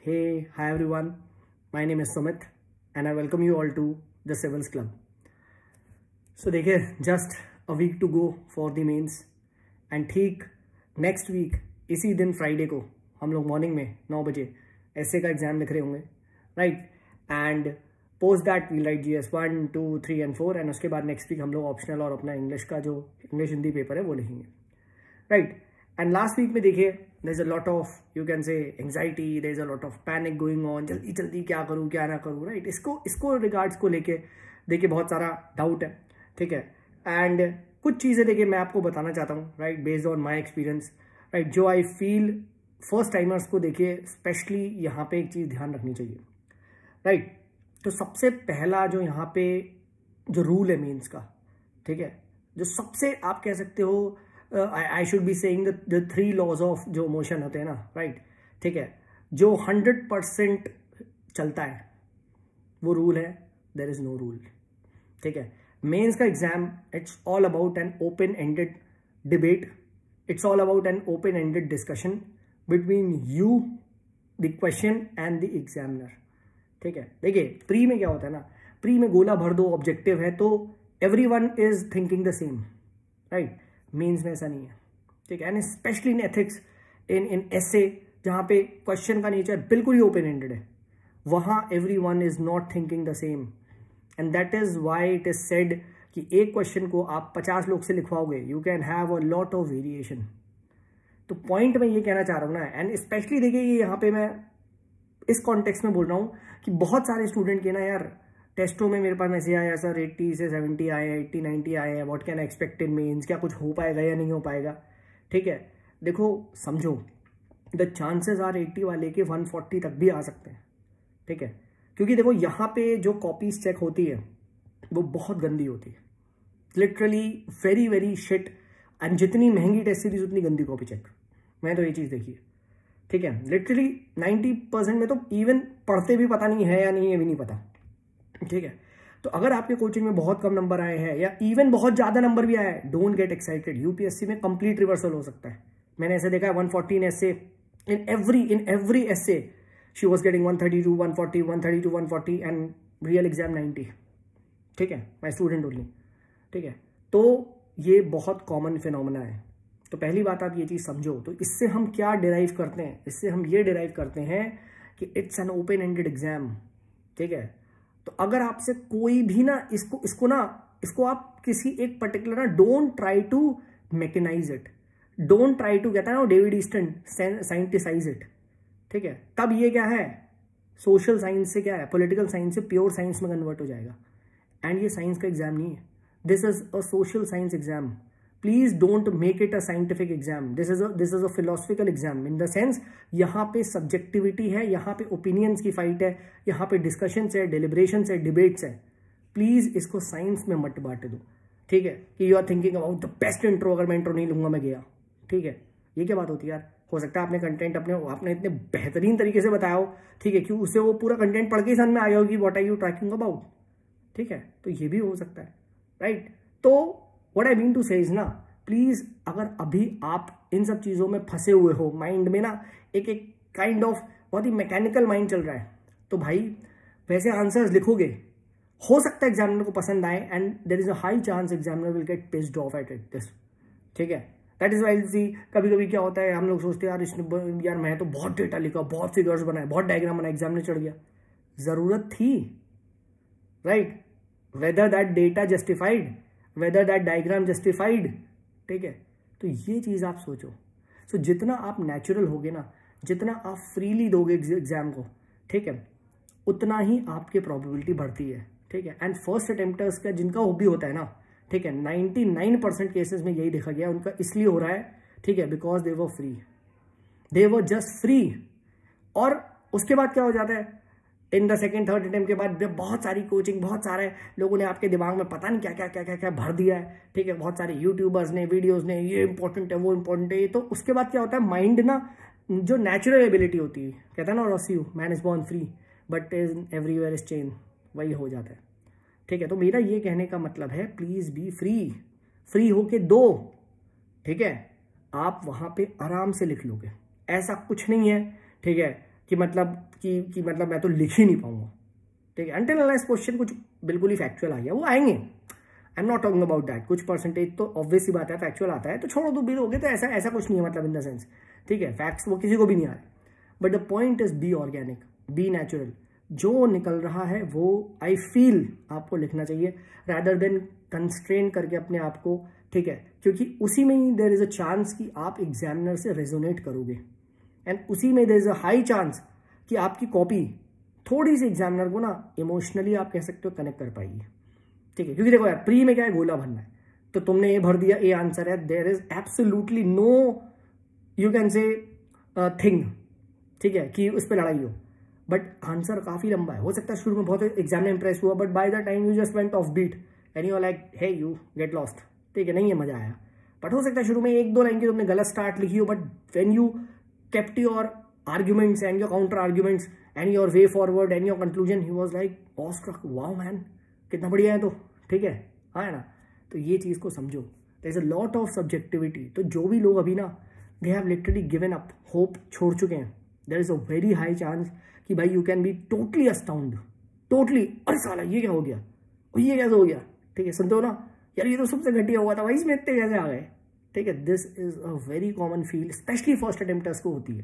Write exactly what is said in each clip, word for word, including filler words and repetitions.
Hey, hi everyone. My name is Sumit and I welcome you all to the Civils Club. So देखिए, just a week to go for the mains and ठीक next week इसी दिन Friday को हम लोग morning में नौ बजे ऐसे का एग्जाम लिख रहे होंगे, right? And post that will write G S one two three and four and उसके बाद नेक्स्ट वीक हम लोग ऑप्शनल और अपना इंग्लिश का जो इंग्लिश हिंदी पेपर है वो लिखेंगे, राइट? एंड लास्ट वीक में देखिए there is a lot of you can say anxiety, there is a lot of panic going on, जल्दी जल्दी क्या करूँ क्या ना करूँ, राइट? इसको इसको रिगार्ड्स को लेके देखिए बहुत सारा डाउट है, ठीक है? एंड कुछ चीज़ें देखिए मैं आपको बताना चाहता हूँ, right, based on my experience, right, जो आई फील फर्स्ट टाइमर्स को देखिए स्पेशली यहाँ पे एक चीज़ ध्यान रखनी चाहिए, राइट? तो सबसे पहला जो यहाँ पे जो रूल है मेंस का, ठीक है, जो सबसे आप कह सकते हो I should be saying the three laws of जो मोशन होते हैं ना, राइट, ठीक है, जो हंड्रेड परसेंट चलता है वो रूल है देयर इज नो रूल, ठीक है? मेंस का exam it's all about an open ended debate, it's all about an open ended discussion between you the question and the examiner, ठीक है? देखिए प्री में क्या होता है ना, प्री में गोला भर दो, ऑब्जेक्टिव है तो everyone is thinking the same, right? Mains में ऐसा नहीं है, ठीक है? And specially in ethics, in in essay जहाँ पे क्वेश्चन का नेचर बिल्कुल ही ओपन एंडेड है, वहाँ everyone is not thinking the same and that is why it is said कि एक क्वेश्चन को आप पचास लोग से लिखवाओगे, you can have a lot of variation. तो पॉइंट मैं ये कहना चाह रहा हूँ ना, एंड स्पेशली देखिए ये यहाँ पे मैं इस कॉन्टेक्स्ट में बोल रहा हूँ कि बहुत सारे स्टूडेंट के ना यार टेस्टों में मेरे पास मैसेज आया सर एट्टी से सेवेंटी आए हैं, एट्टी नाइन्टी आए हैं, what can I expect in mains, क्या कुछ हो पाएगा या नहीं हो पाएगा, ठीक है? देखो समझो, द चांसेस आर एट्टी वाले के वन फोर्टी तक भी आ सकते हैं, ठीक है? क्योंकि देखो यहाँ पे जो कॉपीज चेक होती है वो बहुत गंदी होती है, literally very very shit, and जितनी महंगी टेस्ट सीरीज उतनी गंदी कॉपी चेक, मैं तो ये चीज़ देखी है, ठीक है? लिटरली नाइन्टी परसेंट में तो इवन पढ़ते भी पता नहीं है या नहीं, ये भी नहीं पता, ठीक है? तो अगर आपके कोचिंग में बहुत कम नंबर आए हैं या इवन बहुत ज्यादा नंबर भी आया है, डोंट गेट एक्साइटेड, यूपीएससी में कंप्लीट रिवर्सल हो सकता है। मैंने ऐसे देखा है one forty in essay, in every in every essay she was getting one thirty two, one forty, one thirty two, one forty and real exam ninety, ठीक है? माय स्टूडेंट ओनली, ठीक है? तो ये बहुत कॉमन फिनोमेना है। तो पहली बात आप ये चीज समझो। तो इससे हम क्या डिराइव करते हैं? इससे हम ये डिराइव करते हैं कि it's an open ended exam, ठीक है? तो अगर आपसे कोई भी ना इसको इसको ना इसको आप किसी एक पर्टिकुलर ना, don't try to mechanise it, don't try to, कहता है ना डेविड ईस्टन, साइंटिसाइज इट, ठीक है? तब ये क्या है, सोशल साइंस से क्या है, पॉलिटिकल साइंस से प्योर साइंस में कन्वर्ट हो जाएगा। एंड ये साइंस का एग्जाम नहीं है, this is a social science exam. Please don't make it a scientific exam, this is this is a philosophical exam in the sense यहाँ पे सब्जेक्टिविटी है, यहाँ पे ओपिनियंस की फाइट है, यहाँ पे डिस्कशंस है, डिलिब्रेशंस है, डिबेट्स है। प्लीज इसको साइंस में मत बांट दो, ठीक है? कि you are thinking about the best intro, अगर मैं इंट्रो नहीं लूंगा मैं गया, ठीक है? ये क्या बात होती है यार? हो सकता है आपने कंटेंट अपने आपने इतने बेहतरीन तरीके से बताया हो, ठीक है, कि उससे वो पूरा कंटेंट पढ़ के ही समझ में आ गया हो कि what are you talking about, ठीक है? तो ये भी हो सकता है, राइट? तो what I mean to say is ना, प्लीज अगर अभी आप इन सब चीजों में फंसे हुए हो, माइंड में ना एक एक काइंड ऑफ बहुत ही मैकेनिकल माइंड चल रहा है, तो भाई वैसे आंसर्स लिखोगे, हो सकता है एग्जामिनर को पसंद आए and there is a high chance examiner will get pissed off at it this, ठीक है? दैट इज वाई सी कभी कभी क्या होता है, हम लोग सोचते हैं यार इसने यार मैं तो बहुत डेटा लिखा, बहुत फिगर्स बनाए, बहुत डायग्राम बनाए, एग्जाम में चढ़ गया। जरूरत थी, right? Whether that data justified, whether that diagram justified, ठीक है? तो ये चीज आप सोचो। सो so, जितना आप नेचुरल होगे ना, जितना आप फ्रीली दोगे एग्जाम को, ठीक है, उतना ही आपकी प्रोबेबिलिटी बढ़ती है, ठीक है? एंड फर्स्ट अटेम्प्टर्स का जिनका वो भी होता है ना, ठीक है, नाइन्टी नाइन परसेंट केसेस में यही देखा गया, उनका इसलिए हो रहा है, ठीक है, because they were free, they were just free. और उसके बाद क्या हो जाता है, in the second third attempt के बाद बहुत सारी कोचिंग, बहुत सारे लोगों ने आपके दिमाग में पता नहीं क्या क्या क्या क्या क्या भर दिया है, ठीक है? बहुत सारे यूट्यूबर्स ने, वीडियोस ने, ये इंपॉर्टेंट है, वो इंपॉर्टेंट है। तो उसके बाद क्या होता है, माइंड ना जो नेचुरल एबिलिटी होती है, कहता है ना Rousseau, man is born free but is everywhere is chain, वही हो जाता है, ठीक है? तो मेरा ये कहने का मतलब है, प्लीज बी फ्री, फ्री होके दो, ठीक है? आप वहां पे आराम से लिख लोगे, ऐसा कुछ नहीं है, ठीक है? कि मतलब कि कि मतलब मैं तो लिख ही नहीं पाऊंगा, ठीक है। अनटिल अनलेस क्वेश्चन कुछ बिल्कुल ही फैक्चुअल आ गया, वो आएंगे, I am not talking about that. कुछ परसेंटेज तो ऑब्वियस ही बात है फैक्चुअल आता है तो छोड़ो, तो भी होगे, तो ऐसा ऐसा कुछ नहीं है मतलब इन द सेंस, ठीक है। फैक्ट्स वो किसी को भी नहीं आ रहे, but the point is be organic, be natural. जो निकल रहा है वो आई फील आपको लिखना चाहिए रैदर देन कंस्ट्रेन करके अपने आप को, ठीक है, क्योंकि उसी में ही देयर इज अ चांस कि आप एग्जामिनर से रेजोनेट करोगे, एंड उसी में there is a high chance कि आपकी कॉपी थोड़ी सी एग्जामिनर को ना इमोशनली आप कह सकते हो कनेक्ट कर पाएगी, ठीक है। क्योंकि देखो यार, प्री में क्या है, गोला भरना है, तो तुमने ये भर दिया, ए आंसर है, there is absolutely no you can say thing, ठीक है, कि उस पर लड़ाई हो, बट आंसर काफी लंबा है। हो सकता है शुरू में बहुत एग्जाम में इंप्रेस हुआ, but by the time you just went off beat and you are like hey you get lost, ठीक है, नहीं है मजा आया। बट हो सकता है शुरू में एक दो लाइन की तुमने गलत स्टार्ट लिखी हो, but when you kept your arguments and your counter arguments and your way forward and your conclusion, he was like awestruck, wow man, कितना बढ़िया है, तो ठीक है, हाँ है ना। तो ये चीज को समझो, there is a lot of subjectivity. तो जो भी लोग अभी ना they have literally given up, hope छोड़ चुके हैं, there is a very high chance कि भाई you can be totally astound, totally, अरे साला ये क्या हो गया, और ये कैसे हो गया, ठीक है, सुनते हो ना यार, ये तो सबसे घटिया हुआ था भाई, इसमें इतने कैसे आ गए, ठीक है। This is a very common feel, specially first attempt test को होती है।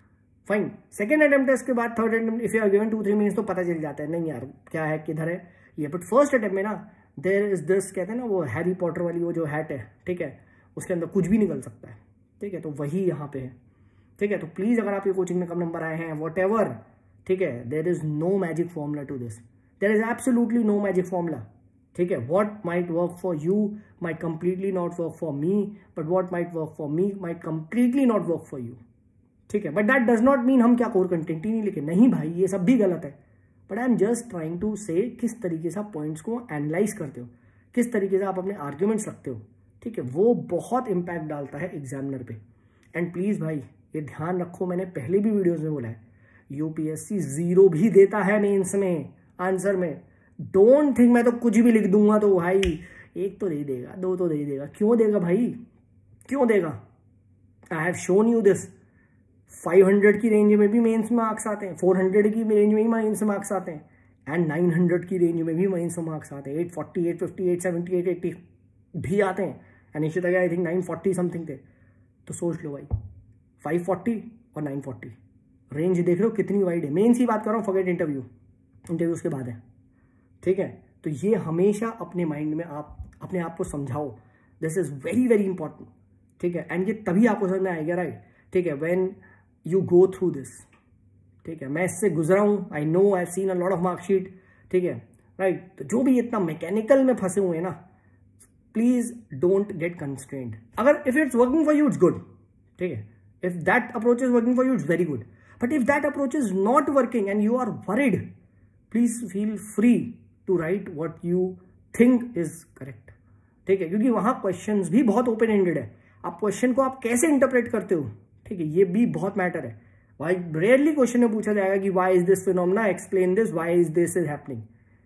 फाइन, सेकंड अटेम्प्ट टेस्ट के बाद third attempt if you are given two three minutes तो पता चल जाता है, नहीं यार क्या है, किधर है ये। बट फर्स्ट अटेम्प्ट में ना देयर इज दिस, कहते हैं ना वो हैरी पॉटर वाली वो जो हैट है, ठीक है, उसके अंदर कुछ भी निकल सकता है, ठीक है। तो वही यहाँ पे है, ठीक है। तो प्लीज अगर आप ये कोचिंग में कम नंबर आए हैं वॉट एवर, ठीक है, there is no magic formula to this, there is absolutely no magic formula, ठीक है। What might work for you might completely not work for me, but what might work for me might completely not work for you, ठीक है। But that does not mean हम क्या core content ही नहीं लिखे, नहीं भाई, ये सब भी गलत है। But I am just trying to say किस तरीके से आप पॉइंट्स को एनालाइज करते हो, किस तरीके से आप अपने आर्ग्यूमेंट्स रखते हो, ठीक है, वो बहुत इंपैक्ट डालता है एग्जामिनर पे। एंड प्लीज भाई ये ध्यान रखो, मैंने पहले भी वीडियोस में बोला है, यूपीएससी जीरो भी देता है मेंस में आंसर में। डोंट थिंक मैं तो कुछ भी लिख दूंगा तो भाई एक तो दे देगा, दो तो दे देगा, क्यों देगा भाई, क्यों देगा। I have shown you this, five hundred की रेंज में भी मेंस में मार्क्स आते हैं, फोर हंड्रेड की रेंज में भी मेंस में मार्क्स आते हैं, एंड नाइन हंड्रेड की रेंज में भी मेंस में मार्क्स आते हैं, eight forty, eight fifty, eight seventy, eight eighty भी आते हैं, एंड निश्चित I think nine forty something थे। तो सोच लो भाई, फाइव फोर्टी और नाइन फोर्टी रेंज देख रहे हो कितनी वाइड है। मेंस की बात कर रहा हूँ, फॉरगेट इंटरव्यू, इंटरव्यू उसके बाद है, ठीक है। तो ये हमेशा अपने माइंड में आप अपने आप को समझाओ, this is very very important, ठीक है। एंड ये तभी आपको समझ में आएगा, राइट, ठीक है, when you go through this, ठीक है। मैं इससे गुजरा हूं, I know, I have seen a lot of marksheet, ठीक है, राइट। तो जो भी इतना मैकेनिकल में फंसे हुए हैं ना, प्लीज डोंट गेट कंस्ट्रेंड। अगर if it's working for you it's good, ठीक है, if that approach is working for you it's very good, but if that approach is not working and you are worried, please feel free to write what you think is correct, ठीक है। क्योंकि वहां questions भी बहुत open ended है, आप question को आप कैसे इंटरप्रेट करते हो, ठीक है, ये भी बहुत मैटर है। भाई रेयरली क्वेश्चन में पूछा जाएगा कि why is this phenomena, explain this, why is this is happening.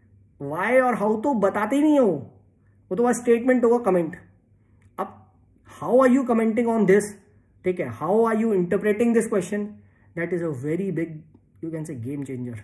Why और हाउ तो बताते ही नहीं हो, वो तो बस स्टेटमेंट होगा, कमेंट। अब how are you commenting on this, ठीक है, how are you interpreting this question, that is a very big you can say game changer,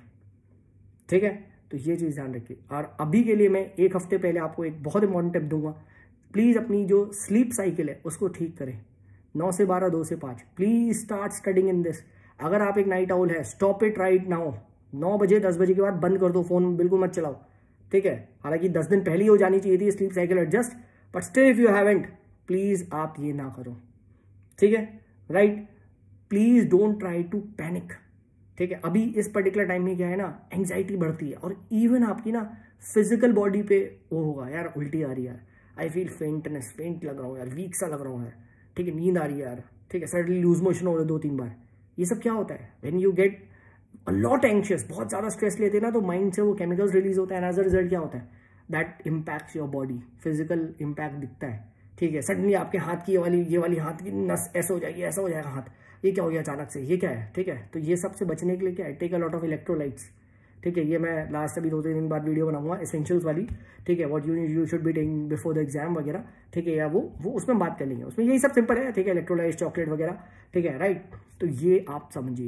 ठीक है। तो ये चीज ध्यान रखिए। और अभी के लिए मैं एक हफ्ते पहले आपको एक बहुत इंपॉर्टेंट टिप दूंगा, प्लीज अपनी जो स्लीप साइकिल है उसको ठीक करें, नौ से बारह, दो से पाँच, please start studying in this. अगर आप एक नाइट आउल है, स्टॉप इट राइट नाउ, नौ बजे दस बजे के बाद बंद कर दो, फोन बिल्कुल मत चलाओ, ठीक है। हालांकि दस दिन पहले ही हो जानी चाहिए थी sleep cycle adjust, but still if you haven't, please आप ये ना करो, ठीक है, right. Please don't try to panic, ठीक है। अभी इस पर्टिकुलर टाइम में क्या है ना, एंग्जाइटी बढ़ती है, और इवन आपकी ना फिजिकल बॉडी पे वो होगा, यार उल्टी आ रही है, आई फील फेंटनेस, फेंट लग रहा हूँ यार, वीक सा लग रहा हूँ यार, ठीक है, नींद आ रही है यार, ठीक है, सडनली लूज मोशन हो रहा है दो तीन बार। ये सब क्या होता है, when you get a lot anxious, बहुत ज्यादा स्ट्रेस लेते हैं ना, तो माइंड से वो केमिकल्स रिलीज होता है, एंड एज अ रिजल्ट क्या होता है, that impacts your body, physical impact दिखता है, ठीक है। सडनली आपके हाथ की ये वाली ये वाली हाथ की नस ऐसा हो जाएगी, ऐसा हो जाएगा हाथ, ये क्या हो गया अचानक से, ये क्या है, ठीक है। तो ये सब से बचने के लिए क्या है, take a lot of electrolytes, ठीक है। ये मैं लास्ट अभी दो तीन दिन बाद वीडियो बनाऊंगा एसेंशियल्स वाली, ठीक है, what you you should be taking before the exam वगैरह, ठीक है, या वो वो उसमें बात कर लेंगे, उसमें यही सब सिंपल है, ठीक है, इलेक्ट्रोलाइट्स, चॉकलेट वगैरह, ठीक है, राइट। तो ये आप समझिए,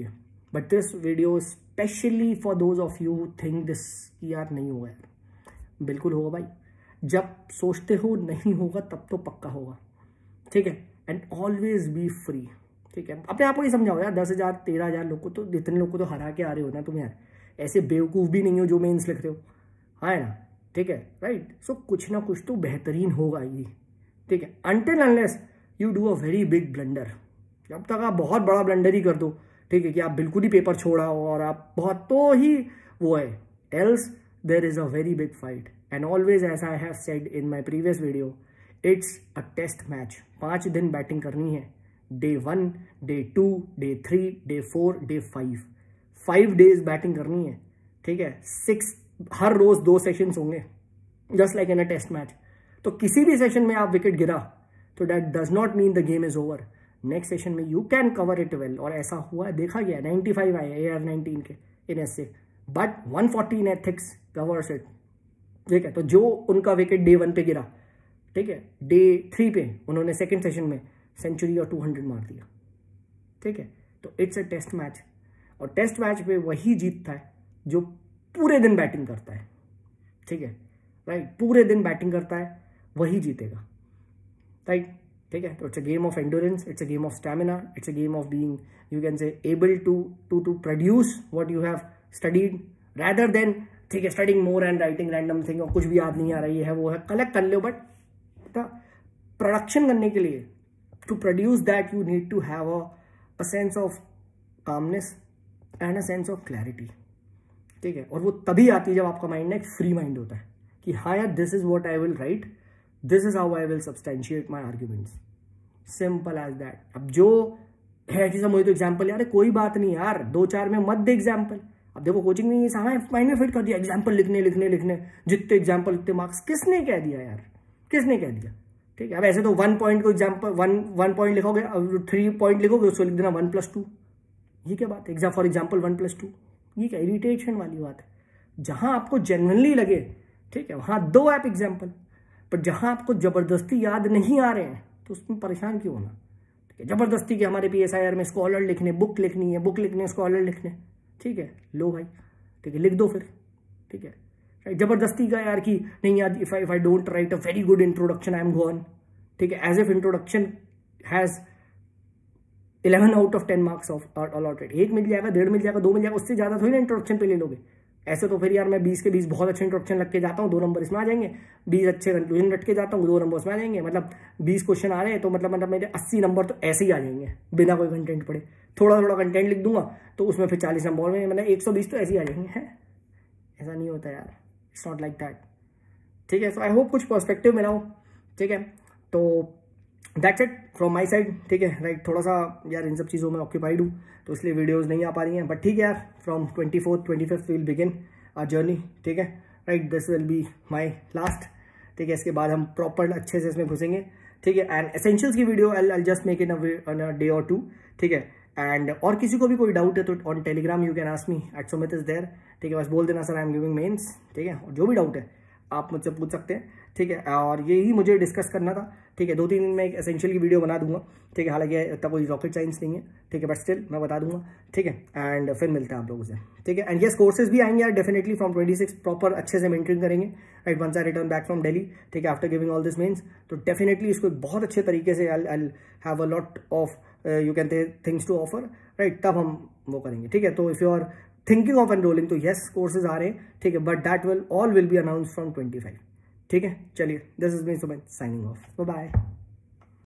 but this video specially for those of you think this कि यार नहीं होगा यार, बिल्कुल होगा भाई। जब सोचते हो नहीं होगा तब तो पक्का होगा, ठीक है। एंड ऑलवेज बी फ्री, ठीक है। अपने आप को ही समझाओ यार, दस हज़ार तेरह हज़ार लोग को तो, इतने लोग को तो हरा के आ रहे हो ना तुम यार, ऐसे बेवकूफ़ भी नहीं हो जो मेंस लिख रहे हो, हाँ है ना, ठीक है, राइट। सो कुछ ना कुछ तो बेहतरीन होगा ही, ठीक है। Until unless you do a very big blunder, जब तक आप बहुत बड़ा ब्लंडर ही कर दो, ठीक है, कि आप बिल्कुल ही पेपर छोड़ा हो और आप बहुत, तो ही वो है। Else there is a very big fight and always as I have said in my previous video, it's a test match. पाँच दिन बैटिंग करनी है, day one, day two, day three, day four, day five, five days batting करनी है, ठीक है। Six, हर रोज दो sessions होंगे, just like in a test match. तो किसी भी सेशन में आप विकेट गिरा तो that does not mean the game is over. Next session में you can cover it well, और ऐसा हुआ है, देखा गया, नाइन्टी फाइव आए ए आर नाइनटीन के इन एस से, but one forty in ethics covers it, ठीक है। तो जो उनका विकेट डे वन पे गिरा, ठीक है, डे थ्री पे उन्होंने सेकेंड सेशन में सेंचुरी और टू हंड्रेड मार दिया, ठीक है। तो इट्स अ टेस्ट मैच, और टेस्ट मैच पे वही जीतता है जो पूरे दिन बैटिंग करता है, ठीक है, राइट। पूरे दिन बैटिंग करता है वही जीतेगा, राइट, ठीक है। तो it's a game of endurance, it's a game of stamina, it's a game of being, you can say, able to to to produce what you have studied, rather than, ठीक है, studying more and writing random thing, और कुछ भी याद नहीं आ रही है, वो है, कलेक्ट कर लो, बट प्रोडक्शन करने के लिए, to produce that you need to have a sense of calmness and a sense of clarity, ठीक है। और वो तभी आती है जब आपका माइंड ना एक फ्री माइंड होता है कि हाँ यार, this is what I will write, this is how I will substantiate my arguments, simple as that. अब जो है कि मुझे तो एग्जाम्पल यार, कोई बात नहीं यार, दो चार में मत दे एग्जाम्पल। अब देखो कोचिंग में सारा माइंड में फिट कर दिया, एग्जाम्पल लिखने लिखने लिखने, जितने एग्जाम्पल उतने मार्क्स, किसने कह दिया यार, किसने कह दिया, ठीक है। अब ऐसे तो वन पॉइंट को एग्जाम्पल, वन वन पॉइंट लिखोगे, अब थ्री पॉइंट लिखोगे, उसको लिख देना वन प्लस टू, ये क्या बात है, exam for example one plus two, ये क्या इरिटेशन वाली बात है। जहां आपको जेन्युइनली लगे, ठीक है, वहां दो आप एग्जाम्पल, पर जहां आपको जबरदस्ती याद नहीं आ रहे हैं तो उसमें परेशान क्यों होना, ठीक है। जबरदस्ती के हमारे पी एस आई आर में स्कॉलर लिखने, बुक लिखनी है, बुक लिखने स्कॉलर लिखने, ठीक है, लो भाई, ठीक है, लिख दो फिर, ठीक है। जबरदस्ती का यार कि नहीं यार, if I if I don't write a very good introduction I am gone, ठीक है, as if introduction has eleven out of ten marks of allotted, एक मिल जाएगा, डेढ़ मिल जाएगा, दो मिल जाएगा, उससे ज्यादा थोड़ी ना इंट्रोडक्शन पे ले लोगे। ऐसे तो फिर यार मैं बीस के बीस बहुत अच्छे इंट्रोडक्शन लग के जाता हूँ, दो नंबर इसमें आ जाएंगे, बीस अच्छे कंक्लूजन रट के जाता हूँ, दो नंबर उसमें आ जाएंगे, मतलब बीस क्वेश्चन आ रहे हैं तो मतलब मतलब मेरे अस्सी नंबर तो ऐसे ही आ जाएंगे बिना कोई कंटेंट पढ़े। थोड़ा थोड़ा कंटेंट लिख दूंगा तो उसमें फिर चालीस नंबर में मतलब एक सौ बीस तो ऐसे ही आ जाएंगे, है ऐसा नहीं होता यार, इट्स नॉट लाइक दैट, ठीक है। सो आई होप कुछ पर्सपेक्टिव मिला हो, ठीक है। तो that's it from my side, ठीक है, राइट। थोड़ा सा यार इन सब चीज़ों में ऑक्यूपाइड हूँ तो इसलिए वीडियोज़ नहीं आ पा रही हैं, बट ठीक है यार, from twenty fourth twenty fifth will begin our journey, ठीक है, right. This will be my last, ठीक है। इसके बाद हम प्रॉपर अच्छे से इसमें घुसेंगे, ठीक है। एंड एसेंशियल्स की video I I just make in a day और टू, ठीक है। एंड और किसी को भी कोई डाउट है तो on Telegram you can ask me at Sumit is there, ठीक है। बस बोल देना sir I am giving mains, ठीक है। और जो भी डाउट है आप मुझसे पूछ सकते हैं, ठीक है। और यही मुझे डिस्कस करना था, ठीक है। दो तीन दिन में एक एसेंशियल की वीडियो बना दूंगा, ठीक है। हालांकि इतना कोई रॉकेट साइंस नहीं है, ठीक है, बट स्टिल मैं बता दूंगा, ठीक है। एंड फिर मिलते हैं आप लोगों से, ठीक है। एंड यस कोर्सेज भी आएंगे यार definitely from twenty six, proper अच्छे से मेंटरिंग करेंगे, right, once I return back from Delhi, ठीक है, after giving all this means. तो डेफिनेटली इसको बहुत अच्छे तरीके से I I have a lot of you can say things to offer, right, तब हम वो करेंगे, ठीक है। तो if you are thinking of enrolling तो यस कोर्सेज आ रहे हैं, ठीक है, but that will all will be announce from twenty five, ठीक है। चलिए, this is me Sumit signing off, bye bye.